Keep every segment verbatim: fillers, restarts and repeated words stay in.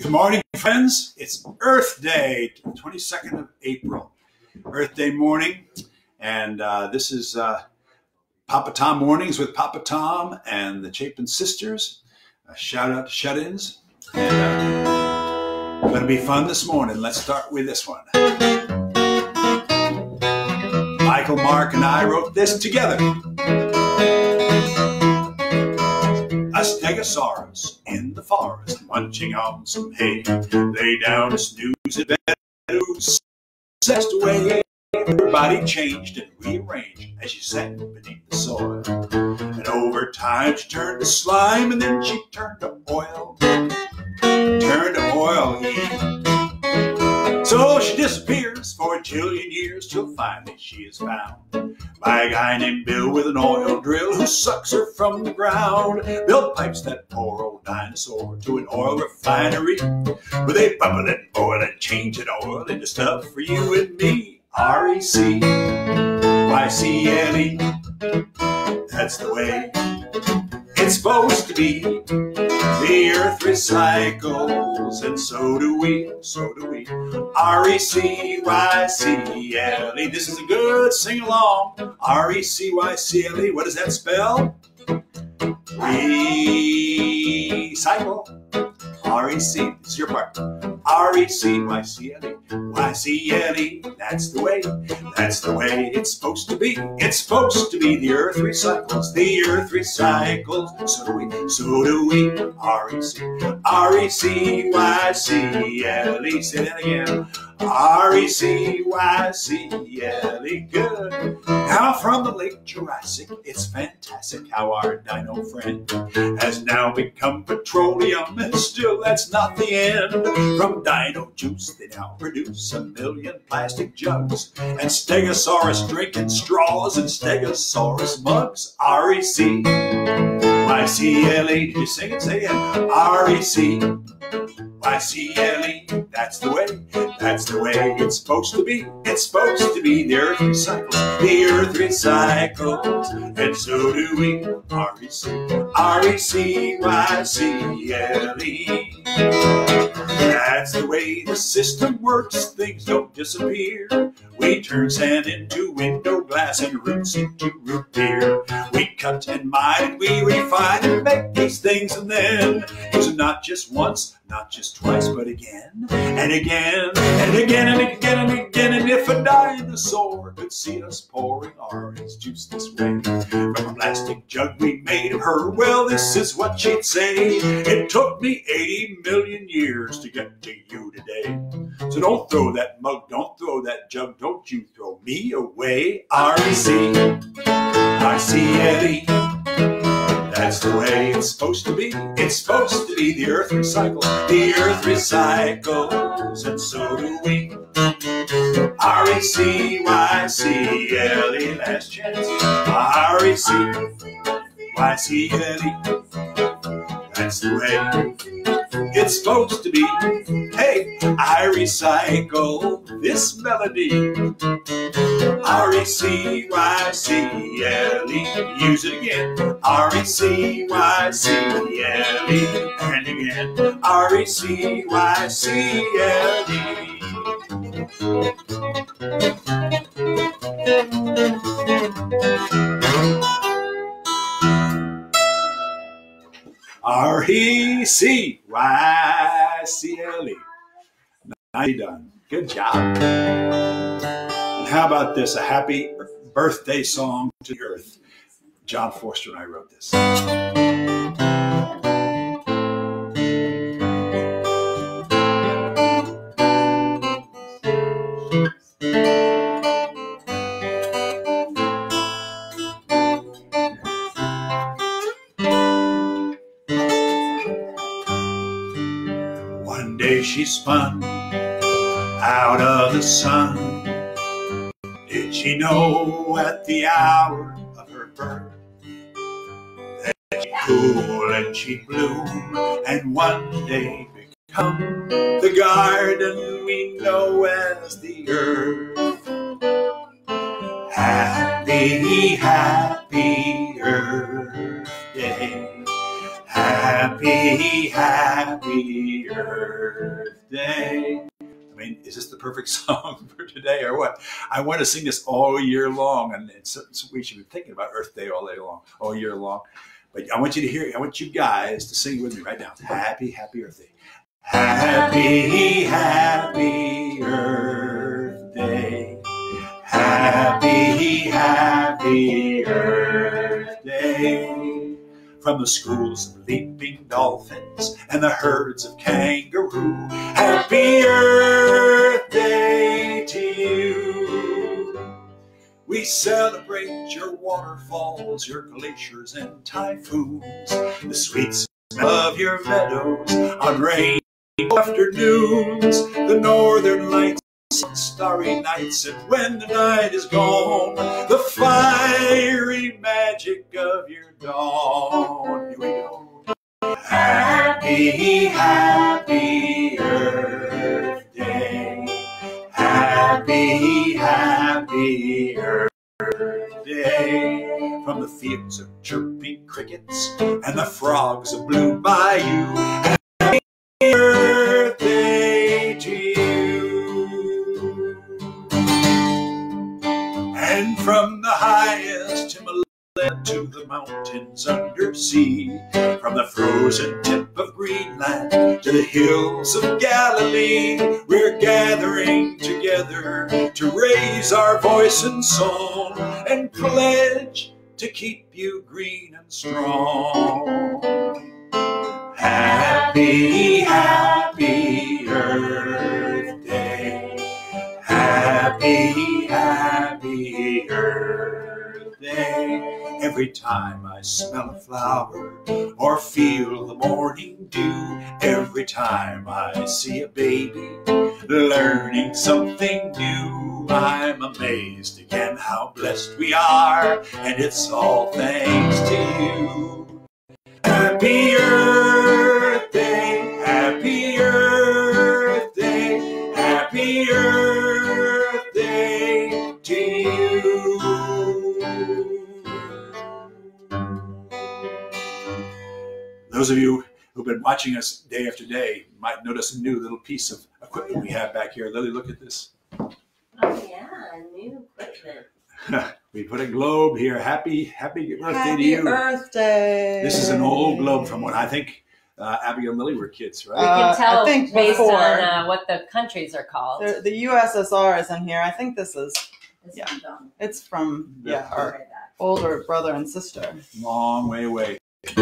Good morning, friends. It's Earth Day, twenty-second of April, Earth Day morning. And uh, this is uh, Papa Tom Mornings with Papa Tom and the Chapin Sisters. A shout out to shut-ins. And uh, going to be fun this morning. Let's start with this one. Michael, Mark, and I wrote this together. A stegosaurus in the forest, munching on some hay, lay down to snooze in bed, sexed away. Her body changed and rearranged as she sat beneath the soil. And over time she turned to slime, and then she turned to oil. Turned to oil, yeah. So she disappears for a jillion years, till finally she is found by a guy named Bill with an oil drill, who sucks her from the ground. Bill pipes that poor old dinosaur to an oil refinery, where they bubble it, boil it, change it oil into stuff for you and me. R E C Y C L E, that's the way it's supposed to be. The earth recycles, and so do we, so do we. R E C Y C L E, this is a good sing-along. R E C Y C L E, what does that spell? Recycle. R E C, this is your part. R E C Y C L E, Y C L E, that's the way, that's the way it's supposed to be. It's supposed to be. The earth recycles, the earth recycles, so do we, so do we. R E C, R E C Y C L E, say that again. R E C Y C L E, good. Now from the late Jurassic, it's fantastic how our dino friend has now become petroleum, and still that's not the end. From dino juice they now produce a million plastic jugs, and stegosaurus drinking straws, and stegosaurus mugs. R E C Y C L E, did you sing it? Say it. R E C Y C L E, that's the way, that's the way it's supposed to be. It's supposed to be. The earth recycles, the earth recycles, and so do we. R E C, R E C Y C L E, that's the way the system works. Things don't disappear. We turn sand into window glass and roots into root beer. We cut and mine and we refine and make these things, and then use them not just once, not just twice, but again and again and again and again and again. And if a dinosaur could see us pouring orange juice this way from a plastic jug we made of her, well, this is what she'd say. It took me eighty million years to get to you today. So don't throw that mug, don't throw that jug, don't you throw me away. R E C Y C L E, that's the way it's supposed to be. It's supposed to be. The earth recycles, the earth recycles, and so do we. R E C Y C L E, last chance. R E C Y C L E, that's the way it's supposed to be. Hey, I recycle this melody. R E C Y C L E, use it again. R E C Y C L E, and again. R E C Y C L E. R E C Y C L E. Nicely done. Good job. And how about this? A happy birthday song to the earth. John Forster and I wrote this. One day she spun out of the sun. Did she know at the hour of her birth that she'd cool and she'd bloom and one day become the garden we know as the earth? Happy, happy Earth Day. Happy, happy Earth Day. I mean, is this the perfect song for today or what? I want to sing this all year long, and it's, it's, we should be thinking about Earth Day all day long, all year long. But I want you to hear, I want you guys to sing with me right now. Happy, happy Earth Day. Happy, happy Earth Day. Happy, happy Earth Day. From the schools of leaping dolphins and the herds of kangaroo, happy Earth Day to you. We celebrate your waterfalls, your glaciers and typhoons, the sweet smell of your meadows on rainy afternoons, the northern lights on starry nights, and when the night is gone, the fiery magic of your dawn. Here we go. Happy, happy Earth Day. Happy, happy Earth Day. From the fields of chirping crickets and the frogs of blue bayou, happy Earth Day to you. And from the highest Himalaya to the mountains under sea, from the frozen tip of Greenland to the hills of Galilee, we're gathering together to raise our voice and song and pledge to keep you green and strong. Happy, happy Earth Day. Happy, happy Earth Day. Every time I smell a flower or feel the morning dew, every time I see a baby learning something new, I'm amazed again how blessed we are, and it's all thanks to you. Happy Earth Day, happy Earth Day, happy Earth Day to you. Those of you who've been watching us day after day might notice a new little piece of equipment we have back here. Lily, look at this. Oh yeah, new equipment. We put a globe here. Happy, happy birthday happy to you. Earth Day. This is an old globe from when I think uh, Abigail and Lily were kids, right? We Uh, can tell I think based before. on uh, what the countries are called. The, the U S S R is in here. I think this is, This yeah. one's on. it's from, Yeah. yeah, our older brother and sister. Long way away.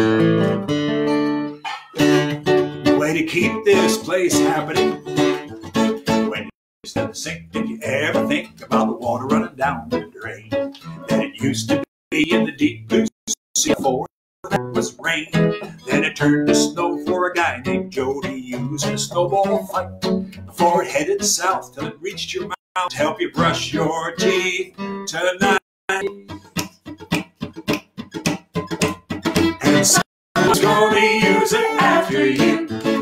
Way to keep this place happening. When you step sink, did you ever think about the water running down the drain? That it used to be in the deep blue sea before that was rain. Then it turned to snow for a guy named Joe to use in a snowball fight before it headed south till it reached your mouth to help you brush your teeth tonight. And someone's gonna use it after you.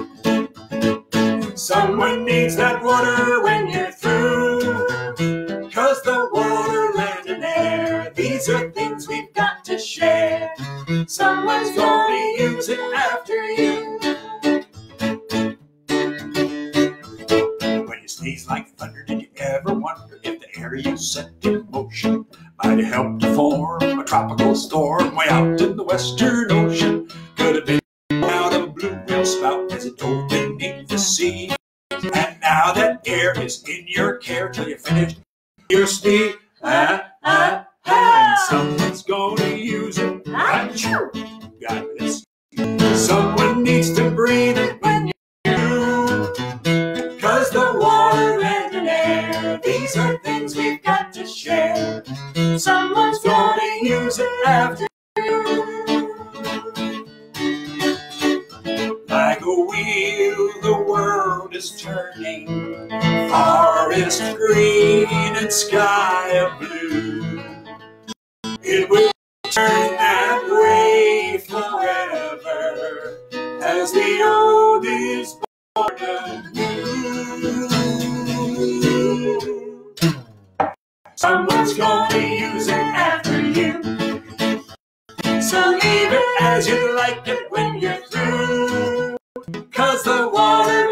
Someone needs that water when you're through. Cause the water, land, and air, these are things we've got to share. Someone's gonna use it after you. When you sneeze like thunder, did you ever wonder if the air you set in motion might have helped to form a tropical storm way out in the Western Ocean? Could have been out of a blue whale spout as it dove beneath the sea. And now that air is in your care till you finish your speed. Ah, ah, ah. And someone's gonna use it. Achoo. Got this. Someone needs to breathe it when you do. Cause the water, land, and air, these are things we've got to share. Someone's gonna use it after you. Like a wheel, the world is turning, forest green and sky of blue. It will turn that way forever as the old is born anew. Someone's gonna use it after you. So leave it as you like it when you're through. Cause the water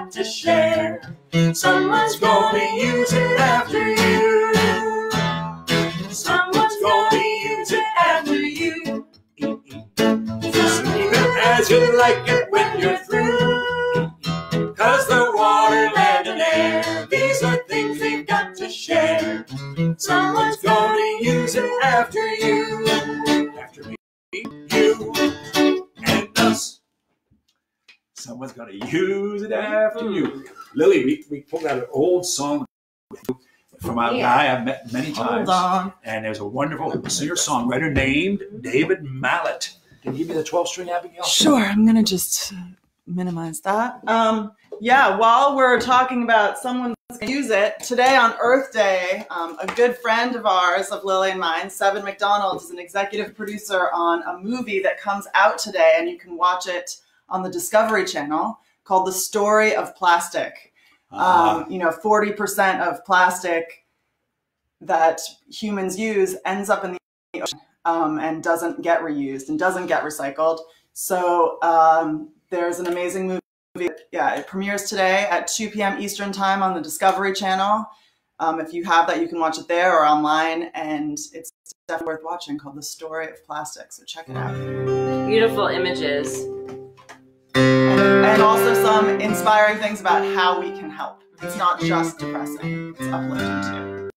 got to share. Someone's gonna use it after you. Someone's gonna use it after you. Just leave it as you like it when you're through. Cause the water, land, and air, these are things they've got to share. Someone's gonna use it after you. After me, you, and us. Someone's gonna use it after you. Lily, we, we pulled out an old song from a Yeah. guy I've met many times. Hold on. And there's a wonderful singer-songwriter named David Mallet. Can you give me the twelve-string, Abigail? Sure, I'm gonna just minimize that. Um, yeah, while we're talking about someone's gonna use it, today on Earth Day, um, a good friend of ours, of Lily and mine, Seven McDonald, is an executive producer on a movie that comes out today, and you can watch it on the Discovery Channel, called The Story of Plastic. Uh, Um, you know, forty percent of plastic that humans use ends up in the ocean um, and doesn't get reused and doesn't get recycled. So um, there's an amazing movie. Yeah, it premieres today at two p m Eastern Time on the Discovery Channel. Um, if you have that, you can watch it there or online, and it's definitely worth watching, called The Story of Plastic. So check it out. Beautiful images. And also some inspiring things about how we can help. It's not just depressing, it's uplifting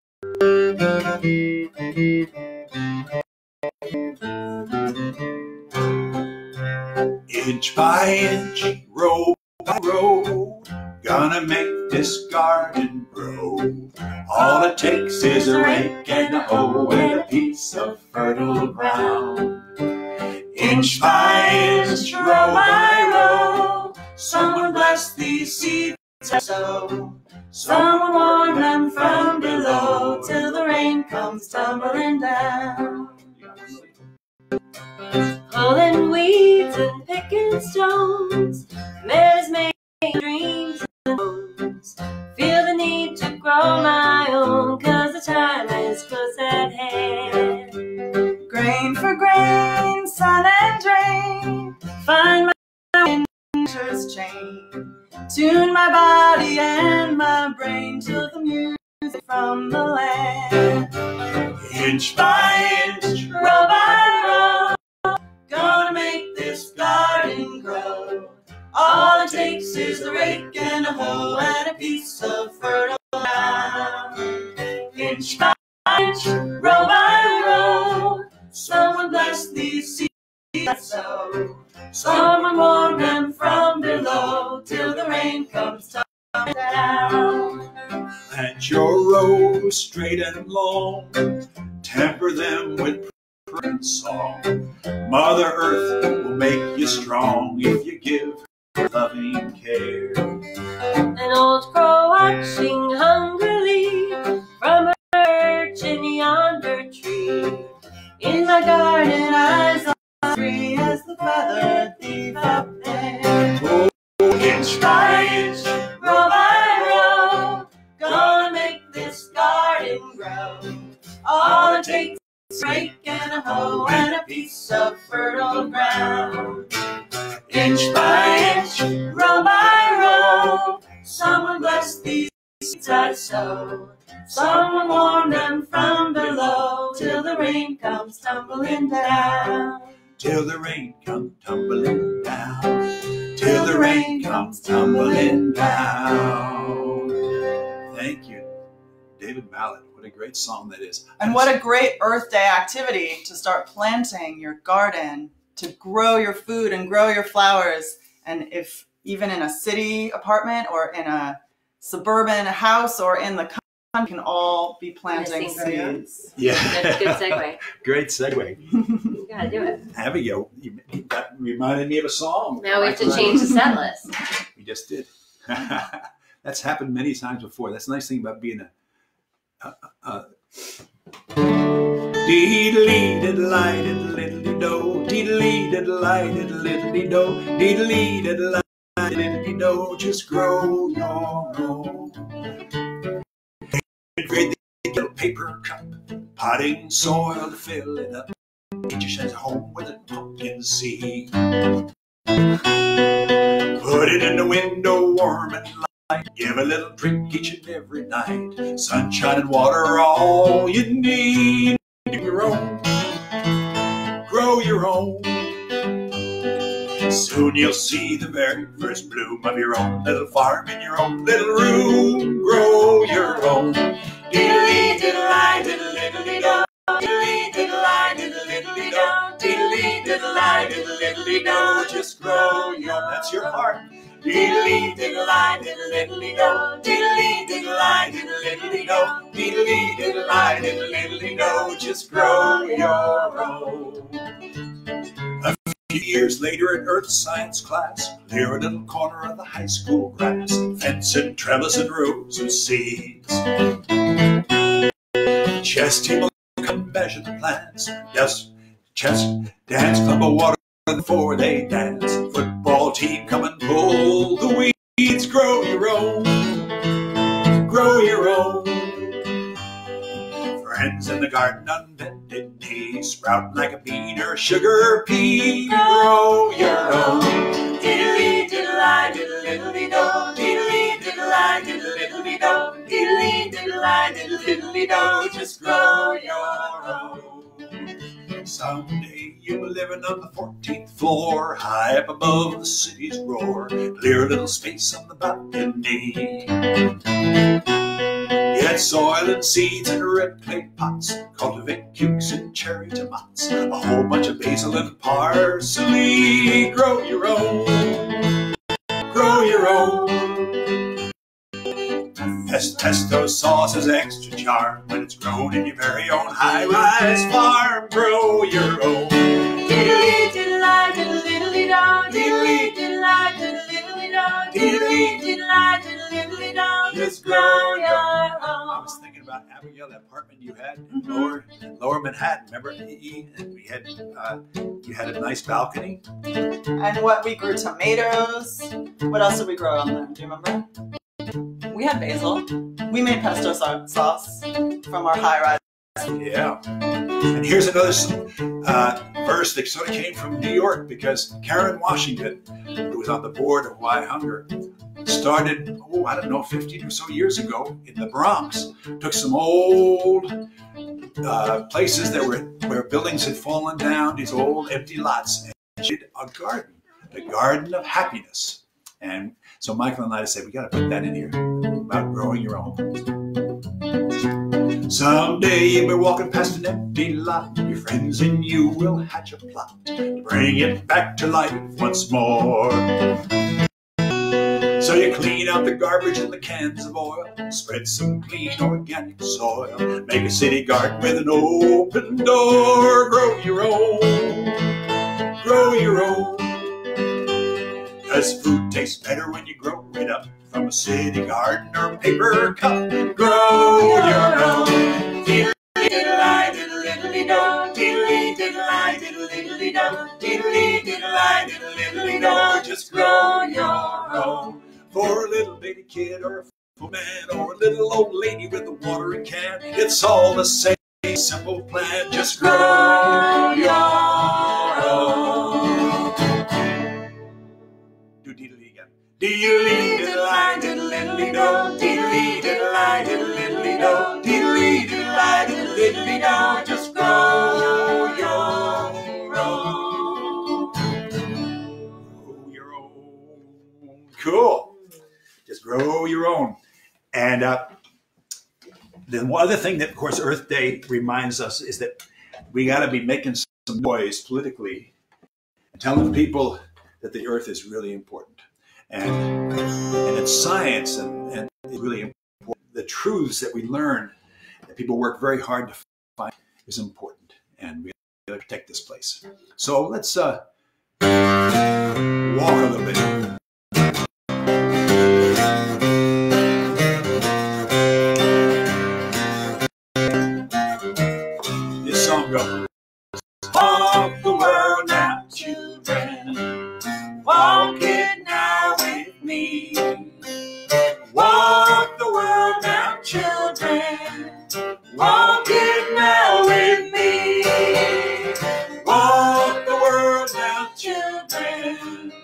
too. Inch by inch, row by row, gonna make this garden grow. All it takes is a rake and a hoe and a piece of fertile ground. Inch by inch, row by row, someone bless these seeds I sow. Someone warn them from below till the rain comes tumbling down. Pulling weeds and picking stones, Mary's making dreams and bones. Feel the need to grow my own, cause the time is close at hand. Grain for grain, sun and drain, Find my nature's chain. Tune my body and my brain to the music from the land. Inch by inch, Row by row, gonna make this garden grow. All it takes is a rake and a hoe and a piece of fertile ground. Inch by inch, row by row, someone bless these seeds I sow. Someone warn them from below till the rain comes tumbling down. plant your rows straight and long, temper them with prayer and song. Mother Earth will make you strong if you give her loving care. An old crow watching hungrily from her perch in yonder tree. In my garden eyes are free as the feathered thief up there. Oh, inch by inch, Row by row, gonna make this garden grow. All it takes is a rake and a hoe and a piece of fertile ground. Inch by inch, row by row, someone bless these seeds I sow. Someone warn them from below till the rain comes tumbling down. till the rain comes tumbling down, till the rain comes tumbling down. Thank you, David Mallet. What a great song that is. And what a great Earth Day activity to start planting your garden, to grow your food and grow your flowers. And if even in a city apartment or in a suburban house or in the country, you can all be planting seeds. Yeah, That's a good segue. Great segue. You gotta do it. Abigail, you, that reminded me of a song. Now we have to change the set list. We just did. That's happened many times before. That's the nice thing about being a. a, a Deedly diddly diddly do, deedly diddly diddly do, deedly diddly diddly do. Just grow your own. Grade the little paper cup, potting soil to fill it up. Get your shed home with a pumpkin seed. Put it in the window, warm and light. Give a little drink each and every night. Sunshine and water are all you need. Do your own. Grow your own. Soon you'll see the very first bloom of your own little farm in your own little room. Grow your own. Diddly diddly diddle diddly do. Diddly diddly diddle diddly do. Diddly diddly diddle diddly do. Just grow your own. That's your heart. Diddly diddly diddle diddly do. Diddly diddly diddle diddly do. Diddly diddly diddle diddly do. Just grow your own. A few years later in earth science class, clear a little corner of the high school grass, fence and trellis and rows of seeds. Chess team will come measure the plants. Yes, chess dance, clump of water before they dance. Football team come and pull the weeds. Grow your own. Grow your own. Friends in the garden on bended knee, sprout like a bean or a sugar pea. Grow your own. Diddly diddly diddle diddly do. Diddly diddly diddle diddly do. Diddly diddly diddle diddly do. Just grow your own. Someday you'll be living on the fourteenth floor, high up above the city's roar. Clear a little space on the balcony. Get soil and seeds in red clay pots. Cultivate cukes and cherry tomatoes. A whole bunch of basil and parsley. Grow your own. Grow your own. Pesto sauce is extra charm when it's grown in your very own high-rise farm. Grow your own. Diddly diddly diddle diddly do. Diddly diddly diddle diddly do. Diddly diddly diddle diddly do. Just grow your own. I was thinking about Abigail, that apartment you had in lower, lower Manhattan. Remember, and we had uh, you had a nice balcony. And what we grew tomatoes. What else did we grow on there? Do you remember? We had basil. We made pesto sauce from our high-rise. Yeah. And here's another uh, verse that sort of came from New York, because Karen Washington, who was on the board of Why Hunger, started, oh, I don't know, fifteen or so years ago in the Bronx. Took some old uh, places that were where buildings had fallen down, these old empty lots, and she did a garden, the garden of happiness. And so Michael and I said, we got to put that in here about growing your own. Someday you'll be walking past an empty lot. Your friends and you will hatch a plot to bring it back to life once more. So you clean out the garbage and the cans of oil, spread some clean organic soil, make a city garden with an open door. Grow your own. Grow your own. Cause food tastes better when you grow it up from a city garden or a paper cup. Grow your own. Diddly diddly diddle diddly do. Diddly diddly diddle diddly do. Diddly diddly diddle diddly do. Just grow your own. For a little baby kid or a full man or a little old lady with a watering can, it's all the same simple plan. Just grow your own. Do diddly again. Diddly diddly diddle diddly do. Diddly diddly diddle diddly do. Diddly diddly diddle diddly do. Just grow your own. Grow your own. Cool. Just grow your own. And uh, then one other thing that, of course, Earth Day reminds us is that we got to be making some noise politically and telling people that the Earth is really important. And, and it's science, and, and it's really important. The truths that we learn, that people work very hard to find, is important. And we got to protect this place. So let's uh, walk a little bit. Go. Walk the world now, children. Walk it now with me. Walk the world now, children. Walk it now with me. Walk the world now, children.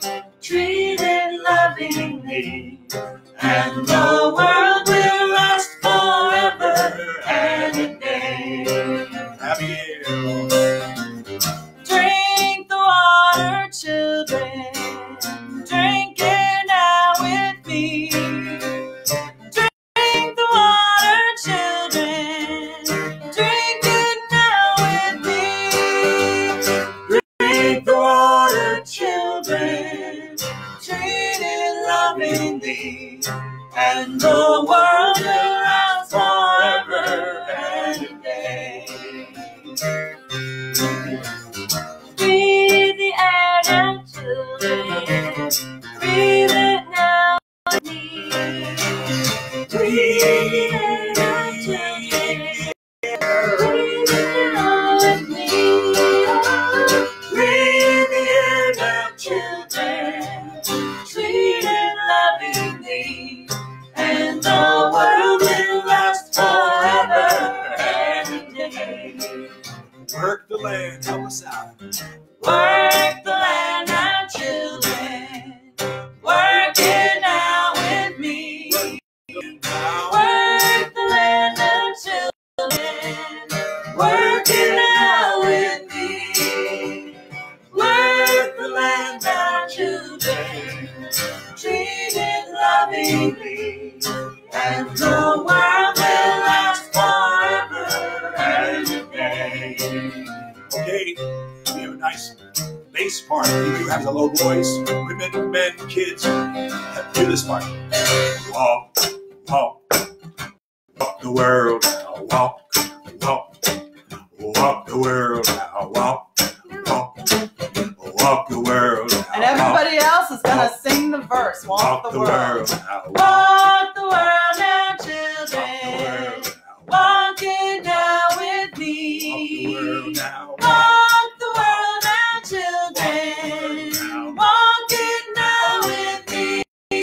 part. If you have the low voice, women, men, kids, do this part. Walk, walk, walk the world now. Walk, walk, walk the world now. Walk, walk, walk the world now. And everybody else is going to sing the verse. Walk, walk the, the world. world now. Walk the world now, children. Walk it now with me. Walk the world now, children. Walk it now with me.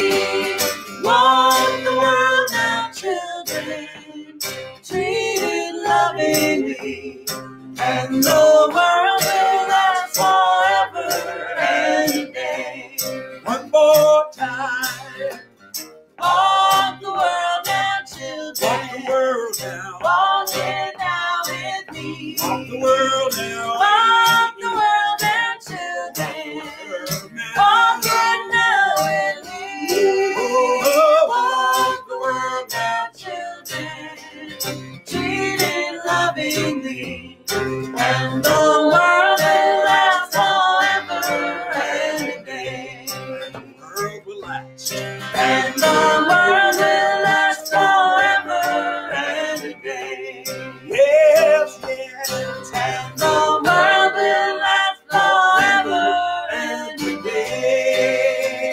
Walk the world now, children. Treat it lovingly, and the world will last forever and a day. One more time. Walk the world now, children. Walk the world now. Walk it now with me. Walk the world now. Walk the world now, children. Walk it now with me. Walk the world now, children. Treat it lovingly, and the world will last forever and a day. The world will last. And the world will last forever and a day. Yes, yes. And the world will last forever and a day.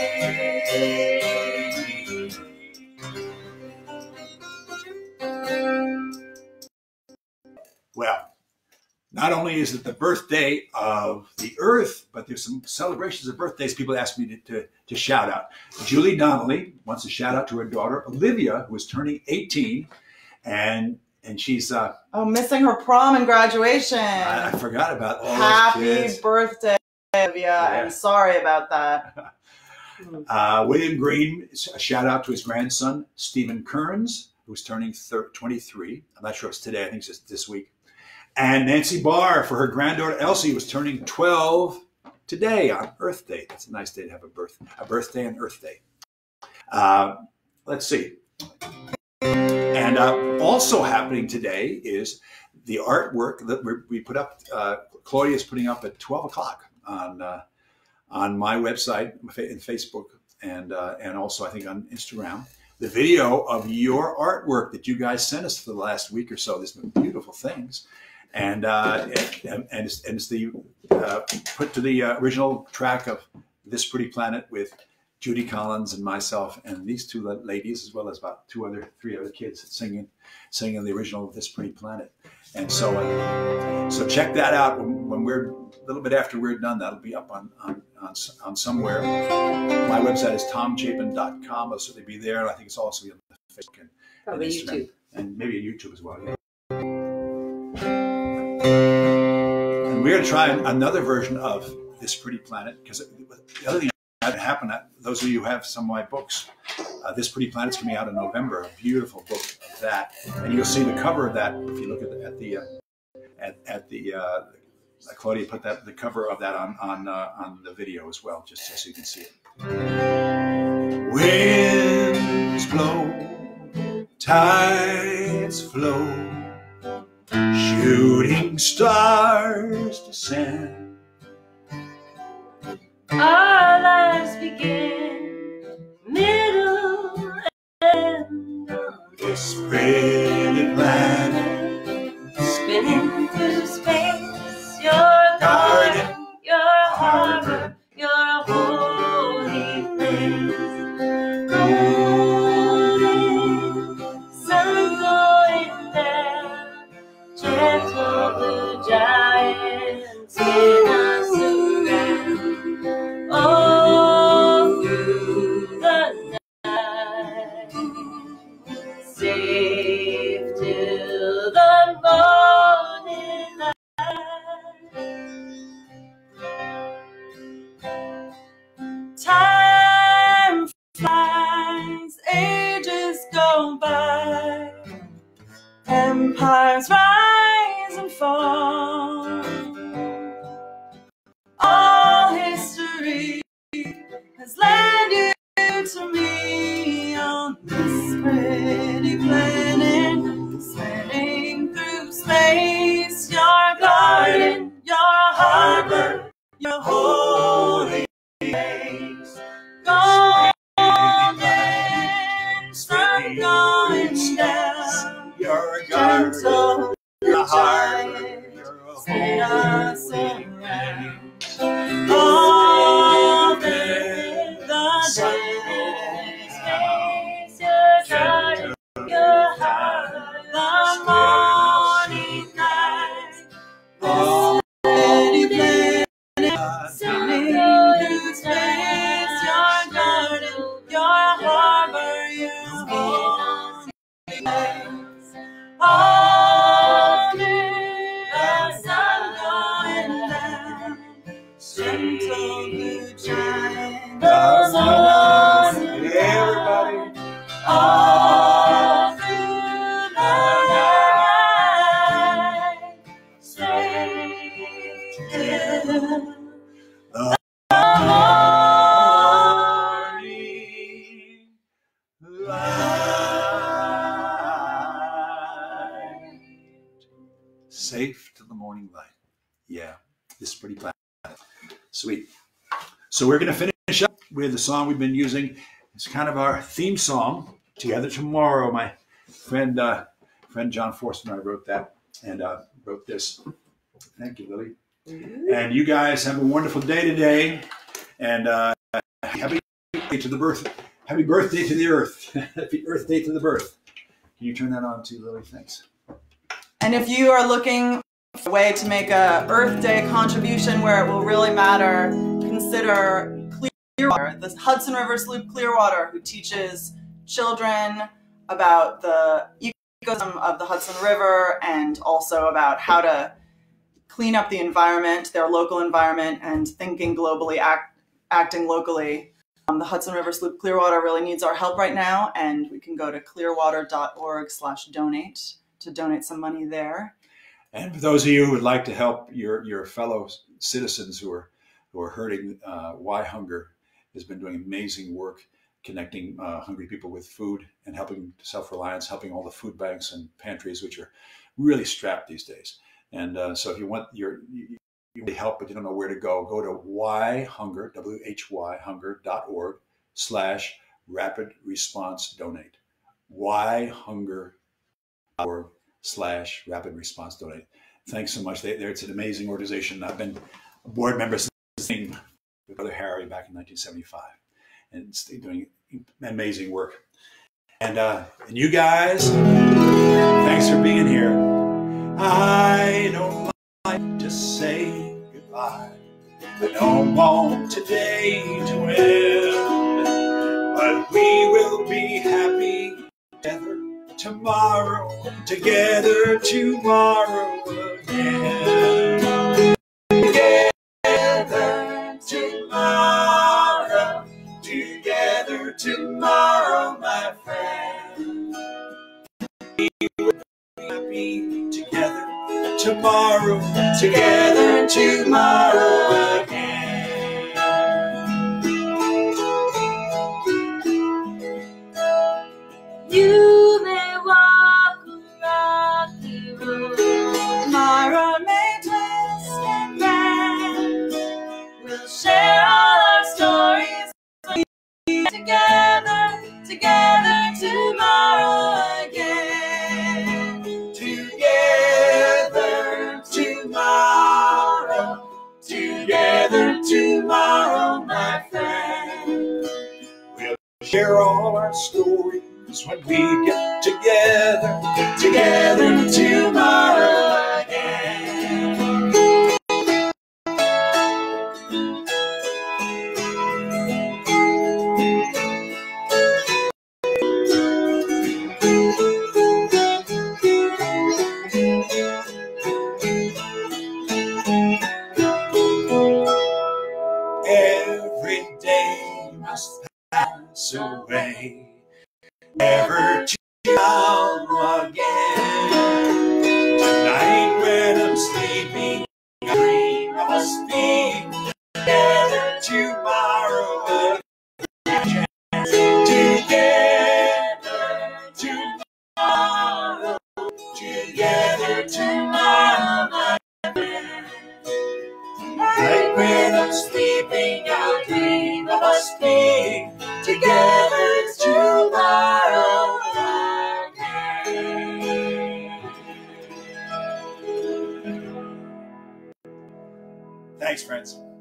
Well, not only is it the birthday of the Earth, but there's some celebrations of birthdays people asked me to, to, to shout out. Julie Donnelly wants to shout out to her daughter, Olivia, who is turning eighteen, and and she's... Uh, oh, missing her prom and graduation. I, I forgot about all Happy those kids. birthday, Olivia. Yeah. I'm sorry about that. uh, William Green, a shout out to his grandson, Stephen Kearns, who's turning twenty-three. I'm not sure it's today. I think it's just this week. And Nancy Barr for her granddaughter Elsie was turning twelve today on Earth Day. That's a nice day to have a birth, a birthday and Earth Day. Uh, let's see. And uh, also happening today is the artwork that we, we put up. Uh, Claudia is putting up at twelve o'clock on uh, on my website and Facebook, and uh, and also I think on Instagram. The video of your artwork that you guys sent us for the last week or so. There's been beautiful things. And, uh, and, and, it's, and it's the uh, put to the uh, original track of This Pretty Planet with Judy Collins and myself and these two ladies, as well as about two other, three other kids singing, singing the original This Pretty Planet. And so, uh, so check that out when, when we're a little bit after we're done. That'll be up on on on, on somewhere. My website is tom chapin dot com. It'll certainly be there. And I think it's also on Facebook and, Probably and Instagram, YouTube, and maybe on YouTube as well. Yeah. And we're going to try another version of This Pretty Planet, because the other thing that happened, those of you who have some of my books, uh, This Pretty Planet's coming out in November, a beautiful book of that. And you'll see the cover of that if you look at the, at the, uh, at, at the uh, Claudia put that the cover of that on, on, uh, on the video as well, just so you can see it. Winds blow, tides flow, shooting stars descend. Our lives begin, middle, and on This pretty planet, spinning through space. Your garden, your harbor, your holy place. Golden sun going down, gentle blue giants in us around. All through the night, safe till the morning light. Time flies, ages go by, empires rise and fall. All history has led you to me on this pretty planet, sailing through space. Your garden, your harbor, your home. gentle the giant, harbor, stay us around. All day, the day, Space, your garden, your heart, the morning light, the steady planet, sending through space, your garden, your harbor, your home place. All through the sun going down, gentle blue giant goes on and everybody. all through the night, stay together. The morning light. Safe to the morning light. Yeah, this pretty planet. Sweet. So we're going to finish up with the song we've been using. It's kind of our theme song. Together Tomorrow. My friend, uh, friend John Forster and I wrote that and uh, wrote this. Thank you, Lily. And you guys have a wonderful day today. And uh, happy birthday to the birth. Happy birthday to the earth. Happy Earth Day to the birth. Can you turn that on too, Lily? Thanks. And if you are looking for a way to make a Earth Day contribution where it will really matter, consider Clearwater, the Hudson River Sloop Clearwater, who teaches children about the ecosystem of the Hudson River and also about how to clean up the environment, their local environment, and thinking globally, act, acting locally. Um, the Hudson River Sloop Clearwater really needs our help right now, and we can go to clearwater dot org slash donate to donate some money there. And for those of you who would like to help your, your fellow citizens who are, who are hurting, uh, Why Hunger has been doing amazing work connecting uh, hungry people with food and helping self-reliance, helping all the food banks and pantries, which are really strapped these days. And uh, so if you want your you, you need help, but you don't know where to go, go to why hunger, W H Y, hunger dot org slash rapid response donate. why hunger dot org slash rapid response donate. Thanks so much. They, it's an amazing organization. I've been a board member since with Brother Harry back in nineteen seventy-five. And doing amazing work. And uh, and you guys, thanks for being here. I don't like to say goodbye. I don't want today to end, but we will be happy together tomorrow, together tomorrow again. Together tomorrow. Together tomorrow, my friend. We will be happy together tomorrow, together tomorrow again. You may walk a rocky road, Tomorrow may twist and bend. we'll share all our stories. Together, together tomorrow again. Together tomorrow, together tomorrow, my friend. We'll share all our stories when we get together, together tomorrow again. Every day must pass away, never to come again. Thanks, friends.